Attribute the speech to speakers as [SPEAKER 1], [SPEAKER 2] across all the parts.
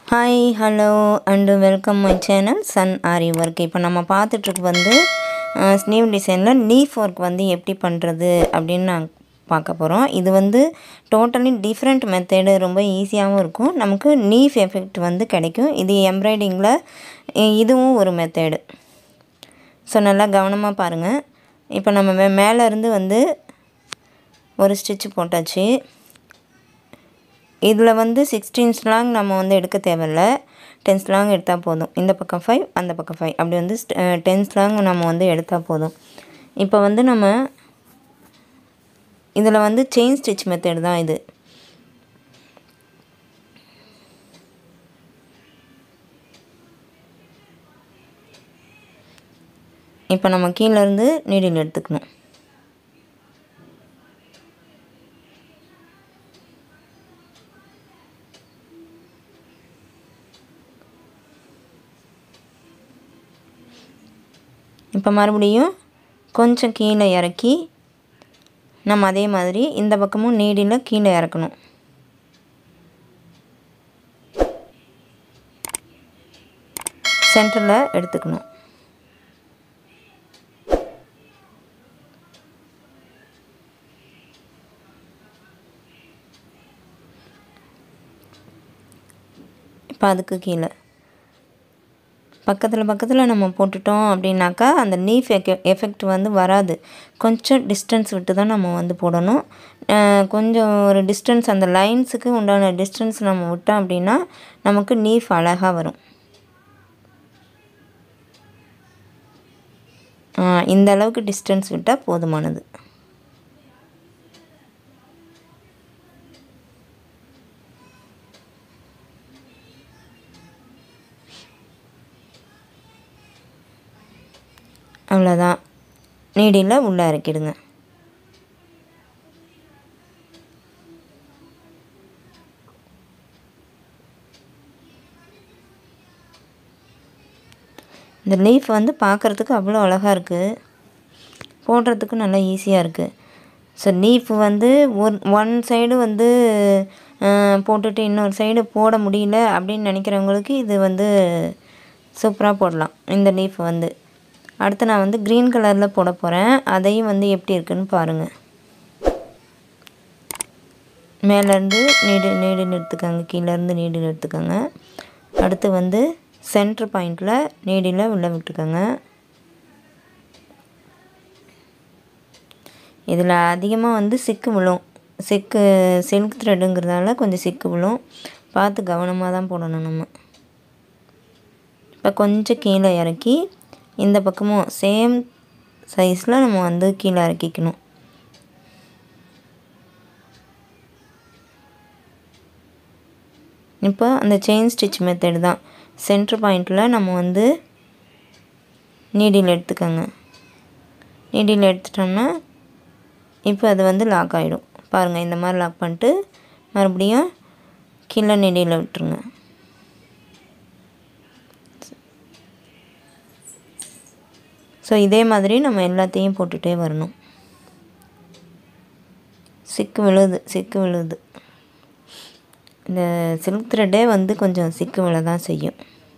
[SPEAKER 1] Hi, hello and welcome my channel Sun Aari Work. இப்போ நம்ம பார்த்துட்டு இருக்கு வந்து ஸ்லீவ் டிசைனில் லீஃப் ஒர்க் வந்து எப்படி பண்ணுறது அப்படின்னு நான் பார்க்க போகிறோம். இது வந்து டோட்டலி டிஃப்ரெண்ட் மெத்தேடு, ரொம்ப ஈஸியாகவும் இருக்கும், நமக்கு லீஃப் எஃபெக்ட் வந்து கிடைக்கும். இது எம்ப்ராய்டிங்கில் இதுவும் ஒரு மெத்தேடு. ஸோ நல்லா கவனமாக பாருங்கள். இப்போ நம்ம மேலே இருந்து வந்து ஒரு ஸ்டிச் போட்டாச்சு. இதில் வந்து 16 ஸ்லாங் நம்ம வந்து எடுக்க தேவையில்லை, 10 ஸ்லாங் எடுத்தால் போதும். இந்த பக்கம் 5 அந்த பக்கம் 5 அப்படி வந்து 10 ஸ்லாங் நம்ம வந்து எடுத்தால் போதும். இப்போ வந்து நம்ம இதில் வந்து செயின் ஸ்டிச் மெத்தட் தான் இது. இப்போ நம்ம கீழேருந்து நீடில் எடுத்துக்கணும். இப்போ மறுபடியும் கொஞ்சம் கீழே இறக்கி நம்ம அதே மாதிரி இந்த பக்கமும் நீடில் கீழே இறக்கணும். சென்டரில் எடுத்துக்கணும். இப்போ அதுக்கு கீழே பக்கத்தில் நம்ம போட்டுட்டோம் அப்படின்னாக்கா அந்த லீஃப் எஃபெக்ட் வந்து வராது. கொஞ்சம் டிஸ்டன்ஸ் விட்டு தான் நம்ம வந்து போடணும். கொஞ்சம் ஒரு டிஸ்டன்ஸ், அந்த லைன்ஸுக்கு உண்டான டிஸ்டன்ஸ் நம்ம விட்டோம் அப்படின்னா நமக்கு லீஃப் அழகாக வரும். இந்த அளவுக்கு டிஸ்டன்ஸ் விட்டால் போதுமானது. அவ்வளோதான், நீடில் உள்ளே இறக்கிடுங்க. இந்த லீஃப் வந்து பார்க்குறதுக்கு அவ்வளோ அழகாக இருக்குது, போடுறதுக்கு நல்லா ஈஸியாக இருக்குது. ஸோ லீஃப் வந்து ஒன் சைடு வந்து போட்டுட்டு இன்னொரு சைடு போட முடியல அப்படின்னு நினைக்கிறவங்களுக்கு இது வந்து சூப்பராக போடலாம். இந்த லீஃப் வந்து அடுத்து நான் வந்து க்ரீன் கலரில் போட போகிறேன். அதையும் வந்து எப்படி இருக்குன்னு பாருங்கள். மேலேருந்து நீடில் எடுத்துக்கோங்க, கீழேருந்து நீடில் எடுத்துக்கோங்க. அடுத்து வந்து சென்ட்ரு பாயிண்டில் நீடில் உள்ளே விட்டுக்கோங்க. இதில் அதிகமாக வந்து சிக்கு விழும், சில்க் த்ரெட்டுங்கிறதால கொஞ்சம் சிக்கு விழும், பார்த்து கவனமாக தான் போடணும் நம்ம. இப்போ கொஞ்சம் கீழே இறக்கி இந்த பக்கமும் சேம் சைஸில் நம்ம வந்து கீழே இறக்கிக்கணும். இப்போ அந்த செயின் ஸ்டிச் மெத்தட் தான். சென்ட்ரு பாயிண்டில் நம்ம வந்து நீடில் எடுத்துக்கோங்க. நீடில் எடுத்துட்டோம்னா இப்போ அது வந்து லாக் ஆகிடும். பாருங்கள், இந்த மாதிரி லாக் பண்ணிட்டு மறுபடியும் கீழே நீடில் விட்டுருங்க. ஸோ இதே மாதிரி நம்ம எல்லாத்தையும் போட்டுகிட்டே வரணும். சிக்கு விழுது. இந்த சில்க் த்ரெட்டே வந்து கொஞ்சம் சிக்கு விழ தான் செய்யும்.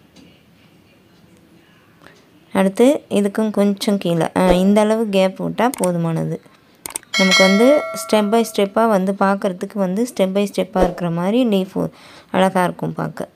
[SPEAKER 1] அடுத்து இதுக்கும் கொஞ்சம் கீழே இந்த அளவு கேப் விட்டால் போதுமானது. நமக்கு வந்து ஸ்டெப் பை ஸ்டெப்பாக வந்து பார்க்குறதுக்கு வந்து ஸ்டெப் பை ஸ்டெப்பாக இருக்கிற மாதிரி லீஃப் அழகாக இருக்கும் பார்க்க.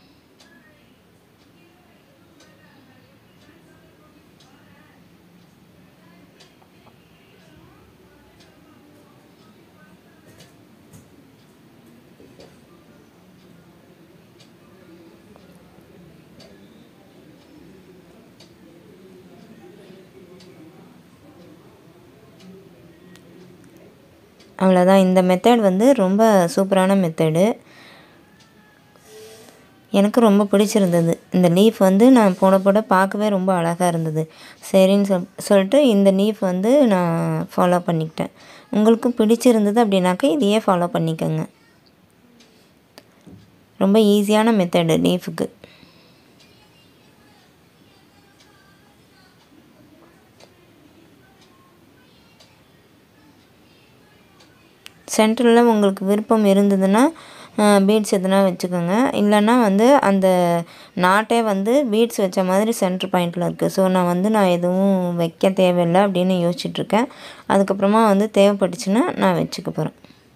[SPEAKER 1] அவ்வளோதான். இந்த மெத்தட் வந்து ரொம்ப சூப்பரான மெத்தடு, எனக்கு ரொம்ப பிடிச்சிருந்தது. இந்த லீஃப் வந்து நான் போட பார்க்கவே ரொம்ப அழகாக இருந்தது. சரின்னு சொல்லிட்டு இந்த லீஃப் வந்து நான் ஃபாலோ பண்ணிக்கிட்டேன். உங்களுக்கும் பிடிச்சிருந்தது அப்படின்னாக்கா இதையே ஃபாலோ பண்ணிக்கோங்க. ரொம்ப ஈஸியான மெத்தடு லீஃபுக்கு. சென்டரில் உங்களுக்கு விருப்பம் இருந்ததுன்னா பீட்ஸ் எதுனா வச்சுக்கோங்க. இல்லைன்னா வந்து அந்த நாட்டே வந்து பீட்ஸ் வச்ச மாதிரி சென்டர் பாயிண்டில் இருக்குது. ஸோ நான் எதுவும் வைக்க தேவையில்லை அப்படின்னு யோசிச்சுட்ருக்கேன். அதுக்கப்புறமா வந்து தேவைப்பட்டுச்சுன்னா நான் வச்சுக்க போகிறேன்.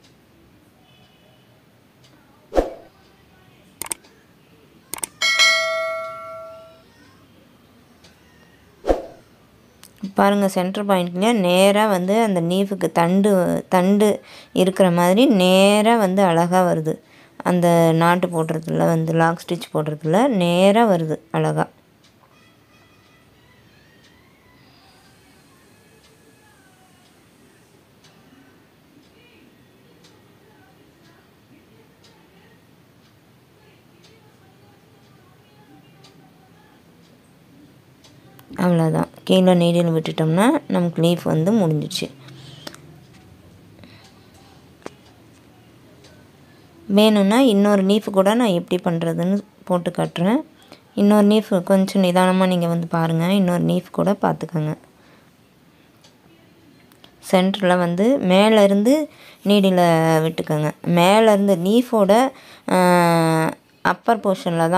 [SPEAKER 1] பாருங்கள், சென்டர் பாயிண்ட்லேயே நேராக வந்து அந்த நீஃபுக்கு தண்டு இருக்கிற மாதிரி நேராக வந்து அழகாக வருது. அந்த நாட்டு போடுறதுல வந்து லாக் ஸ்டிச் போடுறதுல நேராக வருது அழகாக. அவ்வளோதான். கீழே நீடில் விட்டுட்டோம்னா நமக்கு லீஃப் வந்து முடிஞ்சிடுச்சு. வேணும்னா இன்னொரு லீஃப் கூட நான் எப்படி பண்ணுறதுன்னு போட்டு காட்டுறேன். இன்னொரு லீஃப் கொஞ்சம் நிதானமாக நீங்கள் வந்து பாருங்கள். இன்னொரு லீஃப் கூட பார்த்துக்கோங்க. சென்டரில் வந்து மேலேருந்து நீடில் விட்டுக்கோங்க. மேலேருந்து லீஃபோட அப்பர் போர்ஷனில்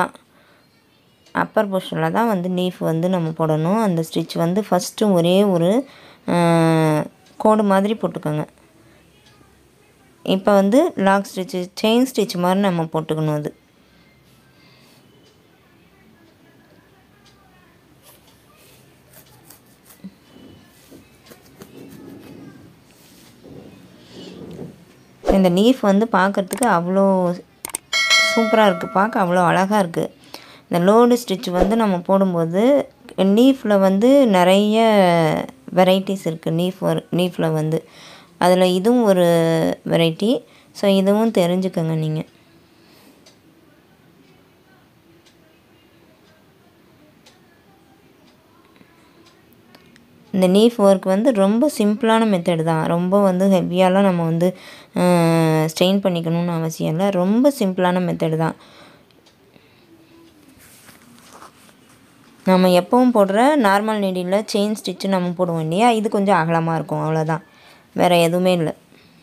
[SPEAKER 1] தான் வந்து லீஃப் வந்து நம்ம போடணும். அந்த ஸ்டிச் வந்து ஃபஸ்ட்டு ஒரே ஒரு கோடு மாதிரி போட்டுக்கோங்க. இப்போ வந்து லாக் ஸ்டிச்சு செயின் ஸ்டிச் மாதிரி நம்ம போட்டுக்கணும். அது இந்த லீஃப் வந்து பார்க்குறதுக்கு அவ்வளோ சூப்பராக இருக்குது. பார்க்க அவ்வளோ அழகாக இருக்குது. இந்த லோடு ஸ்டிச் வந்து நம்ம போடும்போது லீஃபில் வந்து நிறைய வெரைட்டிஸ் இருக்குது. லீஃபில் வந்து அதில் இதுவும் ஒரு வெரைட்டி. ஸோ இதுவும் தெரிஞ்சுக்கோங்க நீங்கள். இந்த லீஃப் ஒர்க் வந்து ரொம்ப சிம்பிளான மெத்தட் தான். ரொம்ப வந்து ஹெவியாலாம் நம்ம வந்து ஸ்ட்ரெயின் பண்ணிக்கணும்னு அவசியம் இல்லை. ரொம்ப சிம்பிளான மெத்தட் தான். நம்ம எப்பவும் போடுற நார்மல் நீடியில் செயின் ஸ்டிச்சு நம்ம போடுவோம் இல்லையா, இது கொஞ்சம் அகலமாக இருக்கும். அவ்வளோதான், வேறு எதுவுமே இல்லை.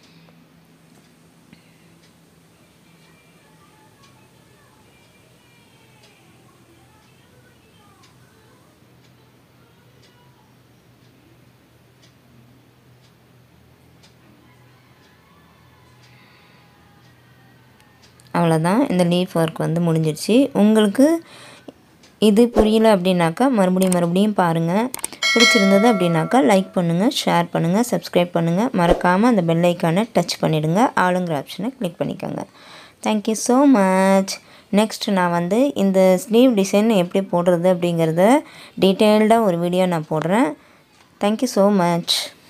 [SPEAKER 1] அவ்வளோதான், இந்த லீஃப் ஒர்க் வந்து முடிஞ்சிடுச்சு. உங்களுக்கு இது புரியல அப்படின்னாக்கா மறுபடியும் பாருங்கள். பிடிச்சிருந்தது அப்படின்னாக்கா லைக் பண்ணுங்கள், ஷேர் பண்ணுங்கள், சப்ஸ்கிரைப் பண்ணுங்கள். மறக்காமல் அந்த பெல் ஐக்கானை டச் பண்ணிவிடுங்க. ஆளுங்கிற ஆப்ஷனை கிளிக் பண்ணிக்கோங்க. Thank you so much. நெக்ஸ்ட் நான் வந்து இந்த ஸ்லீவ் டிசைன் எப்படி போடுறது அப்படிங்கிறத டீட்டெயில்டாக ஒரு வீடியோ நான் போடுறேன். Thank you so much.